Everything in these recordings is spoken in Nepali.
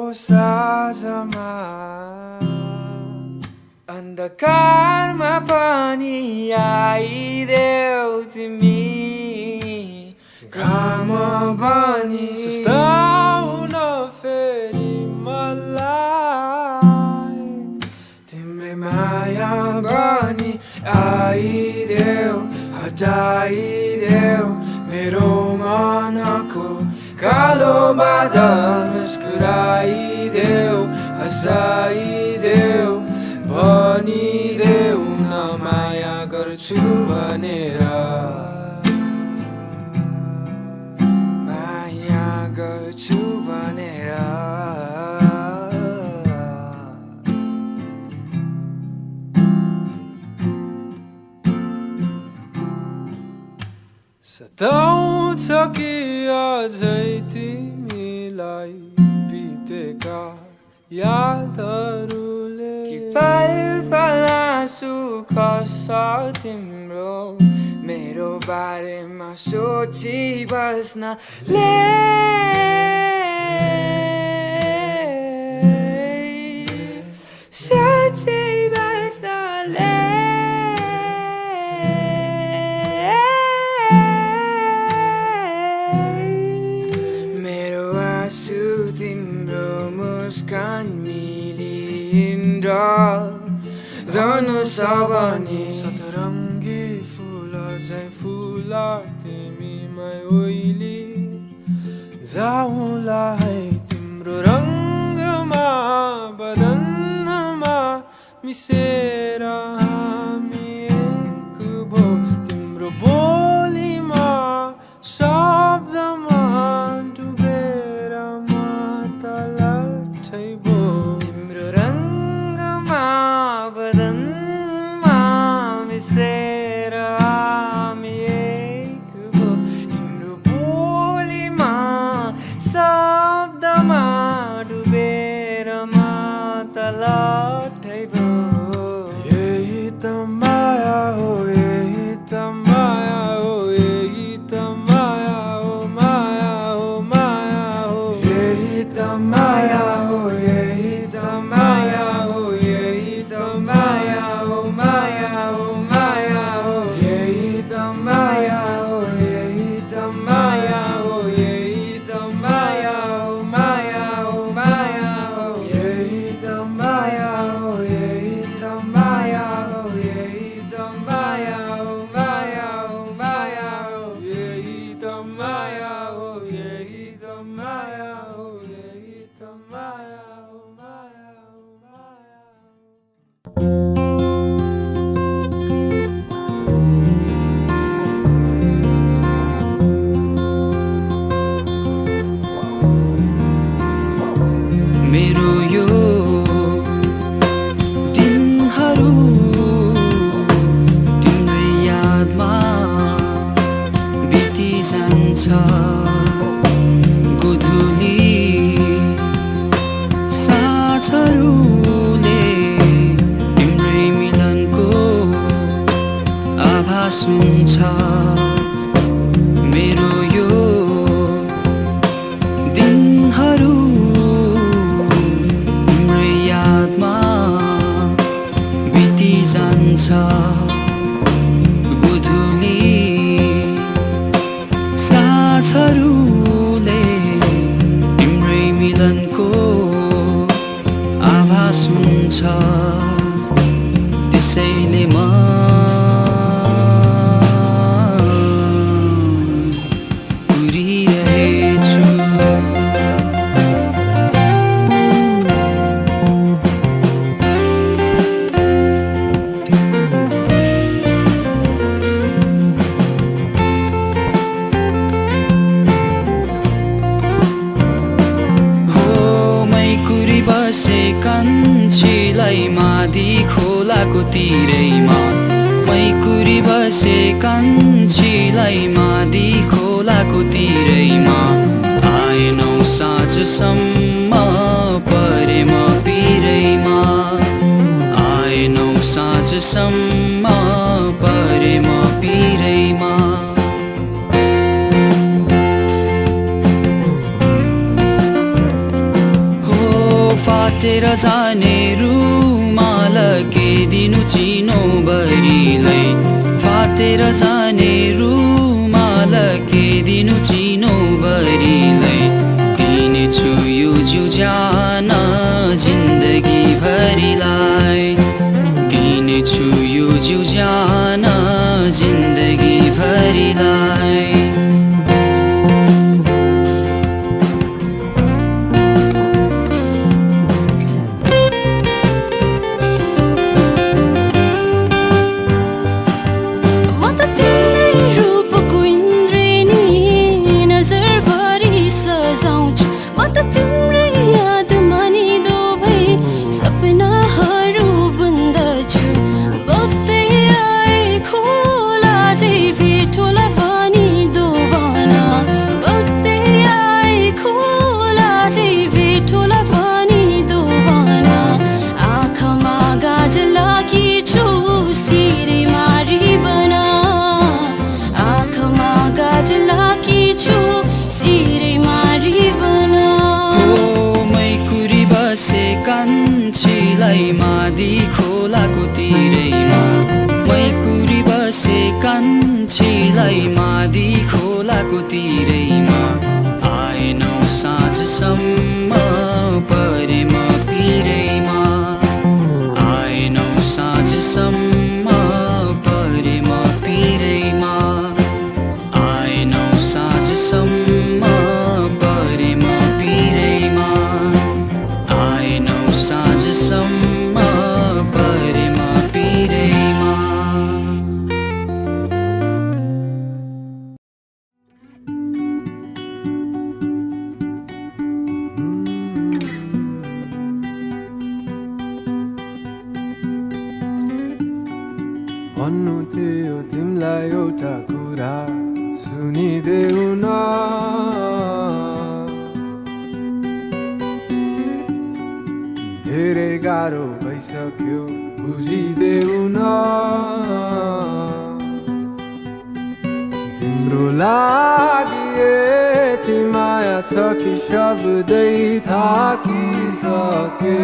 साँझमा अन्धकारमा पनि आइदेऊ तिमी घाम पनि सुस्ताउन फेरि मलाई तिम्रै माया पनि आइदेऊ हटाइदेऊ मेरो मनको कालो बादल मुस्कुराइदेऊ हँसाइदेऊ भनिदेऊ न माया गर्छु भनेर माया गर्छु भनेर सताउँछ कि अझै तिमीलाई बितेका यादहरूले कि फलफला सुख छ तिम्रो मेरो बारेमा सोची बस्नले सोची बस्नले तिम्रो मुस्कान मिलिएर धनुष बने सतरङ्गी फुल झैँ फुल तिमीमै ओइली जाउँला है तिम्रो रङ्गमा बदनमा मिसेर हामी एक भो तिम्रो बोलीमा शब्दमा तिम्रो रङ्गमा बदनमा मिसेर हामी एक भो तिम्रो बोलीमा शब्दमा डुबेर म तल भो यही त माया हो यही त माया हो यही त माया हो माया हो माया हो यही त माया हो यही त माया हो यही त माया हो माया हो माया हो यही त माया हो यही त माया हो यही त माया हो माया हो माया हो यही त माया हो यही त माया हो यही त माया हो माया हो माया हो यही त माया हो यही त माया हो यही त माया हो माया हो माया मेरो यो दिनहरू तिम्रै यादमा बितिजान्छ गोधुली साँझहरूले तिम्रै मिलनको आभास हुन्छ मेरो यो दिनहरू तिम्रै यादमा बितिजान्छ गोधुली साँझहरूले तिम्रै मिलनको आभास हुन्छ त्यसैले म उडिरहेछु बसे कान्छीलाई मादी खोलाको तिरैमा मैकुरी बसे कान्छीलाई मादी खोलाको तिरैमा आएनौ साँझसम्म परे म पिरैमा आएनौ साँझसम्म परे म पिरैमा हो फाटेर जाने रुमाल के दिनु चिनो बरीलाई फाटेर जाने रुमाल के दिनु चिनो बरीलाई दिनेछु यो जुझान जिन्दगी भरिलाई दिनेछु यो जुझान जिन्दगी भरिलाई कान्छीलाई मादी खोलाको तिरैमा मैकुरी बसे कान्छीलाई मादी खोलाको तिरैमा आएनौ साँझसम्म परेम पिरैमा आएनौ साँझसम्म परेम पिरैमा आएनौ साँझसम्म परेम पिरैमा आएनौ साँझसम्म परेम पिरैमा भन्नु थियो तिमीलाई एउटा कुरा सुनिदेऊ न धेरै गाह्रो भइसक्यो बुझिदेऊ न तिम्रो लागि यति माया छ कि शब्दै थाकिसके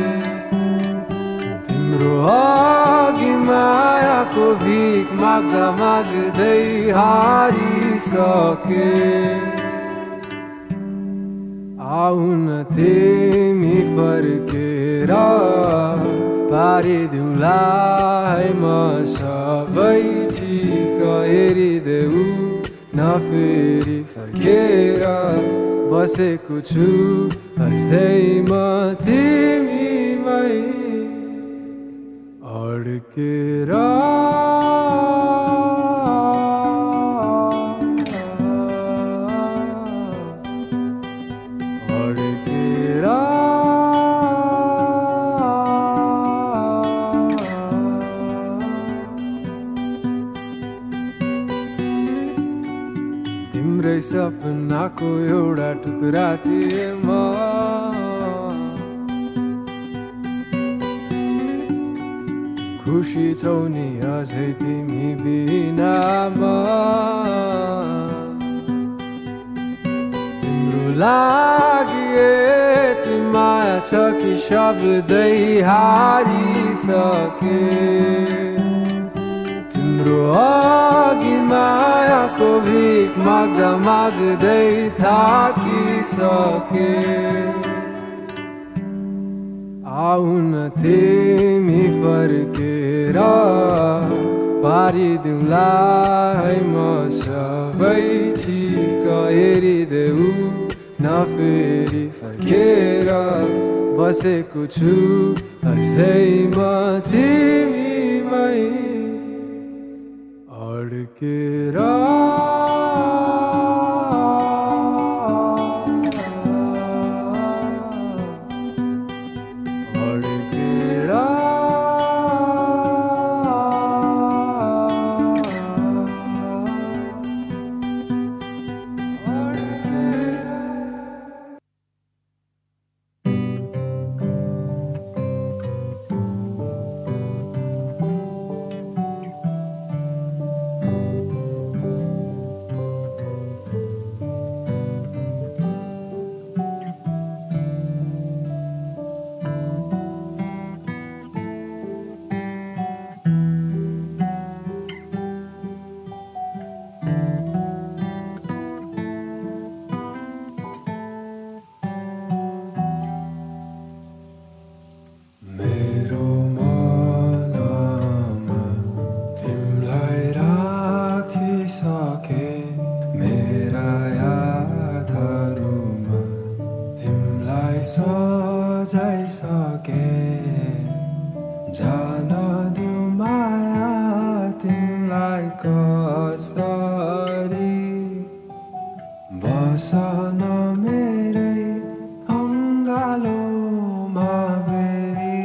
तिम्रो अघि मायाको भिख माग्दा माग्दै हारिसके आउन तिमी फर्केर पारिदेऊला है म सबै ठिक हेरिदेऊ न फेरि फर्केर बसेको छु अझै म तिमीमै अड्केर तिम्रै सपनाको एउटा टुक्रा थिए म खुसी छौ नि अझै तिमी बिनामा तिम्रो लागि यति माया छ कि शब्दै हारिसके तिम्रो अघि मायाको भिख माग्दा माग्दै थाकिसके आउन तिमी फर्केर पारिदेऊला है म सबै ठिक हेरिदेऊ न फेरि फर्केर बसेको छु अझै म तिमीमै अड्केर सके मेरा यादहरुमा तिमलाई सजाइसके जान दिउ माया तिमलाई कसरी बसन मेरै अङ्गालोमा बेरी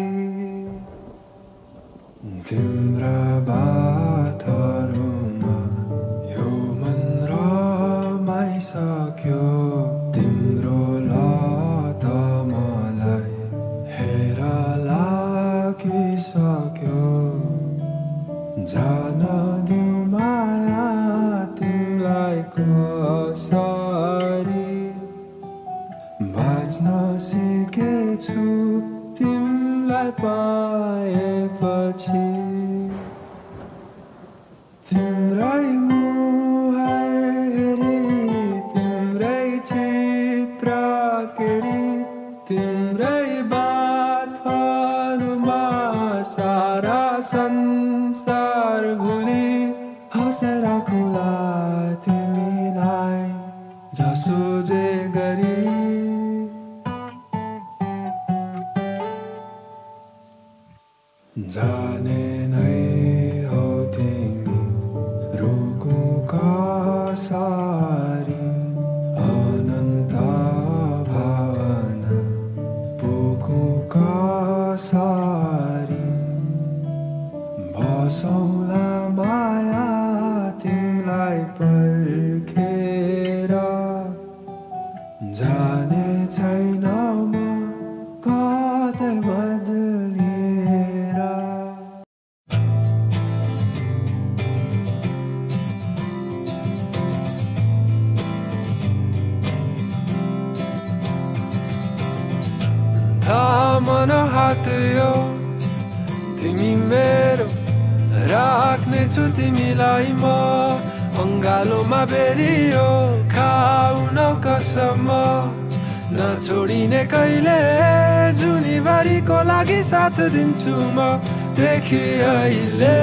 तिम्रा बातहरुमा यो मन रमाइसक्यो तिम्रो लत मलाई हेर लागिसक्यो जान दिउ माया तिमलाई कसरी बाँच्न सिकेछु तिमलाई पाएपछि तिम्रै मुहार हेरी तिम्रै चित्र केरी तिम्रै बातहरुमा सारा संसार भुली हँसेर खुला तिमीलाई जसो जे गरी जाने नै हौ तिमी रुकु कसरी अनन्त भावना पुगु कसरी बसौला माया तिमलाई पर्खेर जाने छैन म कतै बदलिएर थामन हात यो तिमी मेरो राख्नेछु तिमीलाई म अङ्गालोमा बेरियो खाउन कसम नछोडिने कहिले जुनीभरिको लागि साथ दिन्छु म देखि अहिले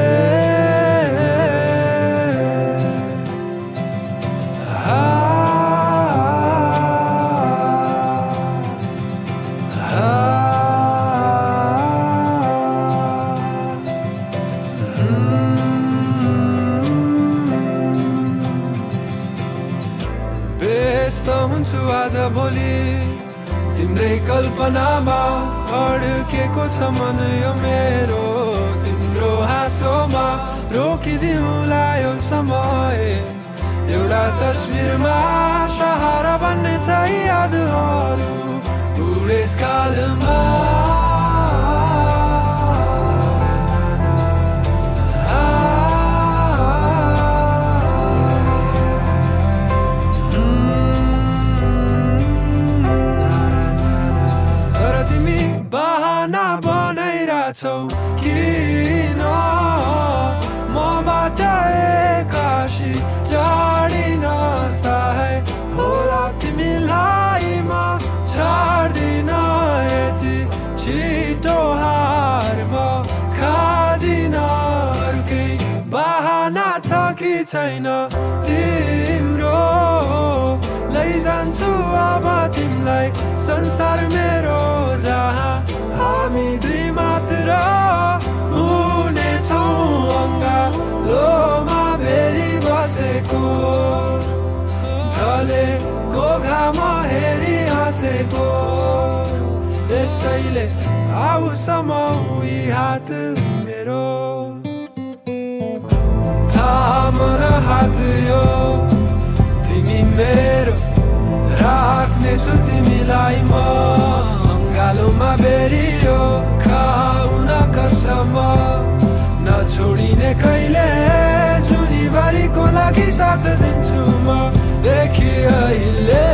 व्यस्त हुन्छु आज भोलि तिम्रै कल्पनामा अड्केको छ मन यो मेरो तिम्रो हाँसोमा रोकिदिउँला यो समय एउटा तस्बिरमा शहर बन्ने छ यादहरू बुढेसकालमा बहाना बनाइरहेछौ किन मबाट एक्कासी टाढिन थाहै होला तिमीलाई म छाड्दिन यति छिटो हार म खादिन अर्कै बहाना छ कि छैन तिम्रो लैजान्छु अब तिमीलाई संसार मेरो जहाँ हामी दुई मात्र हुनेछौँ अङ्गालोमा बेरी बसेको ढलेको घाम हेरी हाँसेको त्यसैले आऊ समाउी हात मेरो थामन हात यो तिमी मेरो राख्नेछु तिमीलाई म अङ्गालोमा बेरियो खाउन कसम नछोडिने कहिले जुनीभरिको लागि साथ दिन्छु म देखि अहिले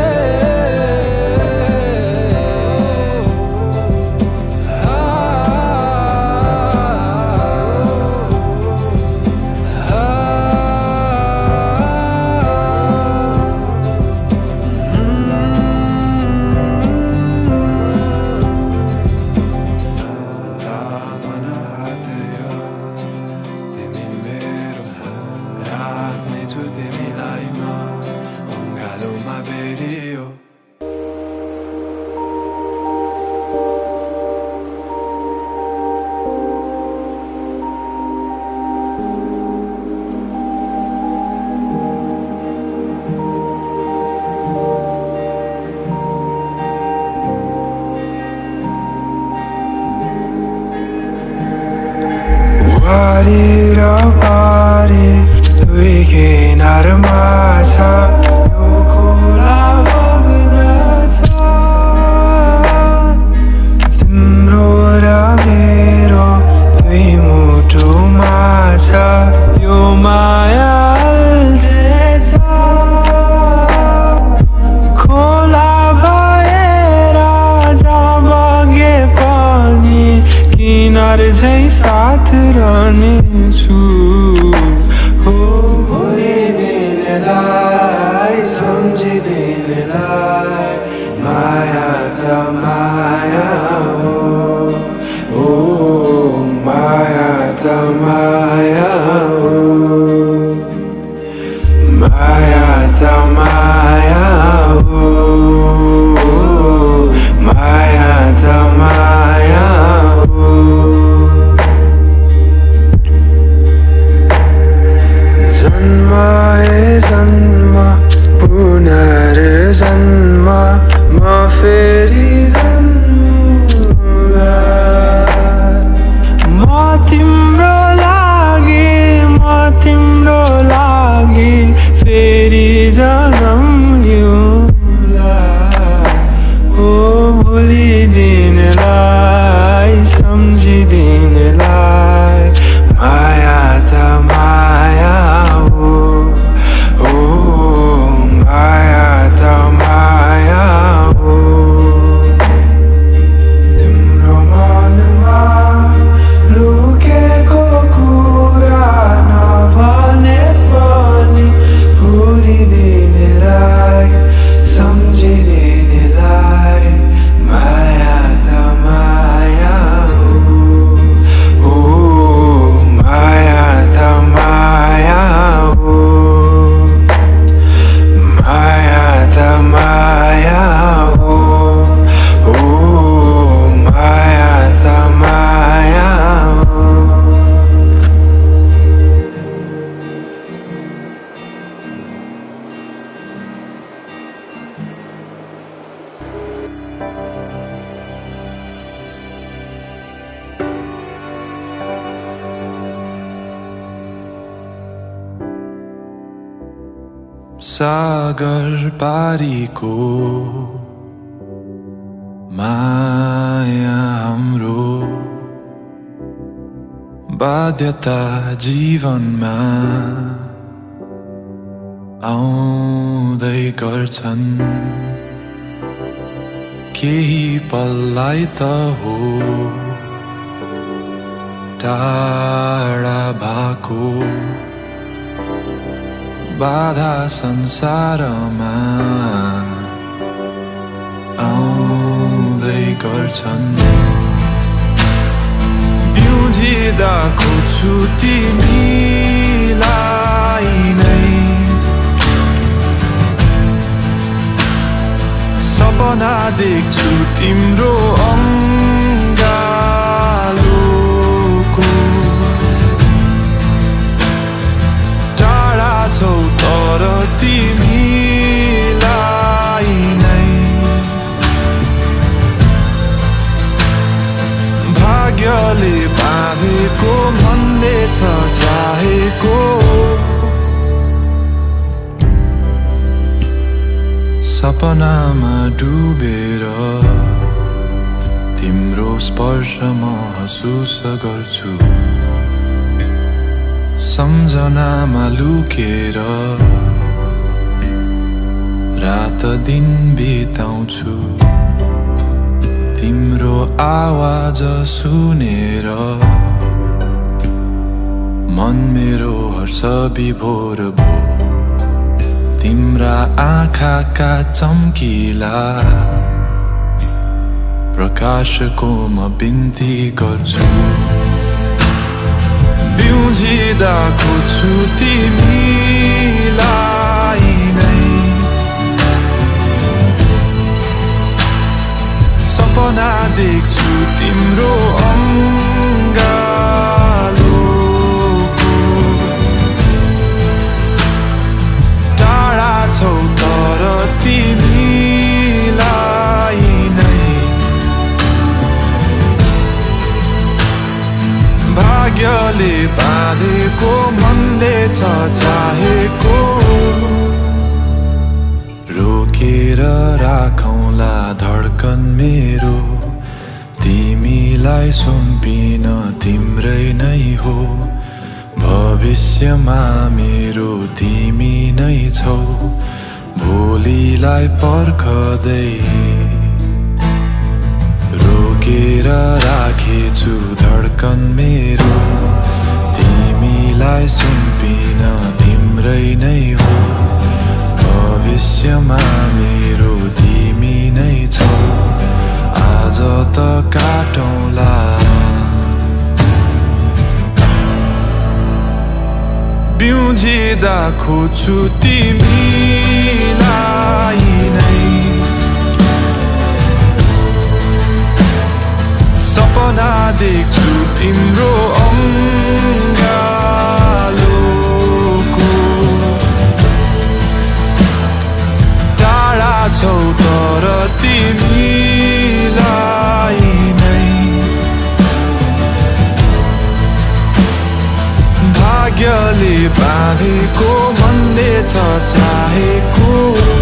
समयमा अँगालोमा भेटियो वारी दुई किनारमा छ यो खोला बग्दछ तिम्रो र मेरो दुई मुटुमा छ यो माया अल्झेछ खोला भएर जहाँ बगे पनि किनार झै साथ रहनेछु हो भोलिदिनेलाई सम्झिदिनेलाई माया त माया हो ओ माया त माया हो माया त माया हो माया त माया हो जन्म पुनर्जन्म म फेरि जन्मुला म तिम्रो लागि फेरि जन्म लिउँला हो भोलिदिनेलाई सम्झिदिनेलाई माया त माया हो माया त माया हो तिम्रो मनमा लुकेको कुरा नभने पनि भुलिदिनेलाई सम्झिदिनेलाई माया त माया हो माया त माया हो माया त माया हो माया त माया हो सागर पारीको माया हाम्रो बाध्यता जीवनमा आउँदै गर्छन् केही पललाई त हो टाढा भएको बाधा संसारमा आउँदै गर्छन् बिउजिँदा खोज्छु तिमीलाई नै सपना देख्छु तिम्रो अङ्गालोको टाढा छौ तर तिमीलाई नै भाग्यले बाँधेको भन्ने छ चाहेको सपनामा डुबेर तिम्रो स्पर्श महसुस गर्छु सम्झनामा लुकेर रात दिन बिताउँछु तिम्रो आवाज सुनेर मन मेरो हर्ष विभोर भो तिम्रा आँखाका चम्किला प्रकाशको म बिन्ती गर्छु बिउजिँदा खोज्छु तिमीलाई तिम्रो अङ्गालोको टाढा छौ तर तिमीलाई नै भाग्यले बाँधेको मनले छ चाहेको रोकेर राखौँला धड्कन मेरो तिमीलाई सुम्पिन तिम्रै नै हो भविष्यमा मेरो तिमी नै छौ भोलिलाई पर्खदै रोकेर राखेछु धड्कन मेरो तिमीलाई सुम्पिन तिम्रै नै हो भविष्यमा मेरो तिमी नै छौ आज त काटौँला बिउजिँदा खोज्छु तिमीलाई नै सपना देख्छु तिम्रो अङ्गालोको टाढा छौ तर तिमीलाई नै भाग्यले बाँधेको मनले छ चाहेको